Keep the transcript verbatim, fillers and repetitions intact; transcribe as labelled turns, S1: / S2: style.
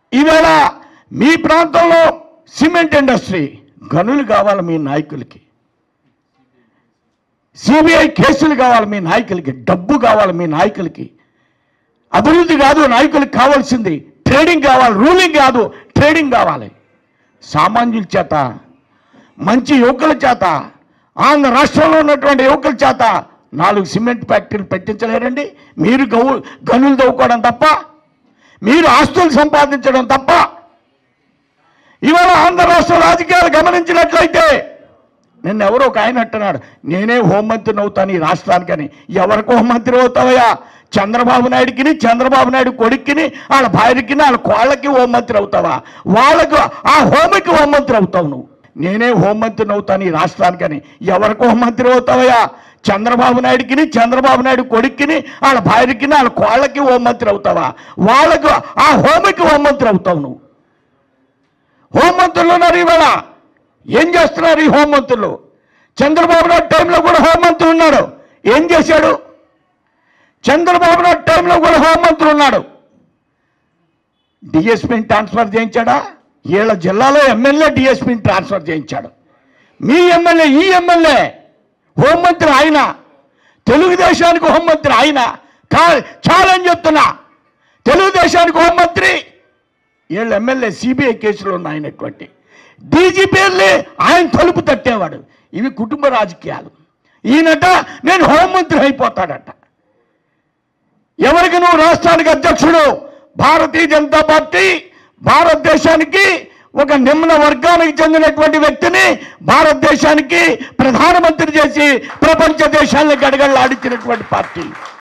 S1: ఈవేళ మీ ప్రాంతంలో cement industry, గనులు కావాలి మీ నాయకులకి, సిబిఐ కేసులు కావాలి మీ నాయకులకి, డబ్బు కావాలి మీ నాయకులకి. అభివృద్ధి కాదు నాయకులకు కావాల్సింది, ట్రేడింగ్ కావాలి, రూలింగ్ కాదు ట్రేడింగ్ కావాలి. సామాన్యుల చేత, మంచి యువకుల చేత, ఆంధ్ర రాష్ట్రంలో ఉన్నటువంటి యువకుల చేత నాలుగు సిమెంట్ ఫ్యాక్టరీలు పెట్టించలేరండి. మీరు గౌ గనులు దవ్వుకోవడం తప్ప, మీరు ఆస్తులు సంపాదించడం తప్ప. ఇవాళ ఆంధ్ర రాష్ట్ర రాజకీయాలు గమనించినట్లయితే, నిన్న ఎవరో ఒక ఆయన అంటున్నాడు, నేనే హోంమంత్రిని అవుతాను ఈ రాష్ట్రానికని. ఎవరికి హోంమంత్రి అవుతావయ్యా? చంద్రబాబు నాయుడికి, చంద్రబాబు నాయుడు కొడుక్కిని, వాళ్ళ భార్యకి, వాళ్ళ కోళ్ళకి హోంమంత్రి అవుతావా? వాళ్ళకు ఆ హోంకి హోంమంత్రి అవుతావు నువ్వు. నేనే హోంమంత్రిని అవుతాను ఈ రాష్ట్రానికని. ఎవరికి హోంమంత్రి అవుతావయ్యా? చంద్రబాబు నాయుడికి, చంద్రబాబు నాయుడు కొడుక్కిని, వాళ్ళ భార్యకి, వాళ్ళ కోళ్ళకి హోంమంత్రి అవుతావా? వాళ్ళకు ఆ హోంకి హోంమంత్రి అవుతావు నువ్వు. హోంమంత్రులు ఉన్నారు ఇవాళ. ఏం చేస్తున్నారు ఈ హోంమంత్రులు? చంద్రబాబు నాయుడు టైంలో కూడా హోంమంత్రి ఉన్నాడు. ఏం చేశాడు? చంద్రబాబు నాయుడు టైంలో కూడా హోంమంత్రి ఉన్నాడు. డిఎస్పీని ట్రాన్స్ఫర్ చేయించాడా? వీళ్ళ జిల్లాలో ఎమ్మెల్యే డిఎస్పీని ట్రాన్స్ఫర్ చేయించాడు. మీ ఎమ్మెల్యే, ఈ ఎమ్మెల్యే హోంమంత్రి ఆయన, తెలుగుదేశానికి హోంమంత్రి ఆయన. కా ఛాలెంజ్ చెప్తున్నా, తెలుగుదేశానికి హోంమంత్రి, వీళ్ళ ఎమ్మెల్యే సిబిఐ కేసులో ఉన్నాయనటువంటి డీజీపీని ఆయన తలుపు తట్టేవాడు. ఇవి కుటుంబ రాజకీయాలు. ఈయనట నేను హోంమంత్రి అయిపోతాడట. ఎవరికి నువ్వు రాష్ట్రానికి అధ్యక్షుడు? భారతీయ జనతా పార్టీ భారతదేశానికి ఒక నిమ్న వర్గానికి చెందినటువంటి వ్యక్తిని భారతదేశానికి ప్రధానమంత్రి చేసి ప్రపంచ దేశాలను గడగడలాడించినటువంటి పార్టీ.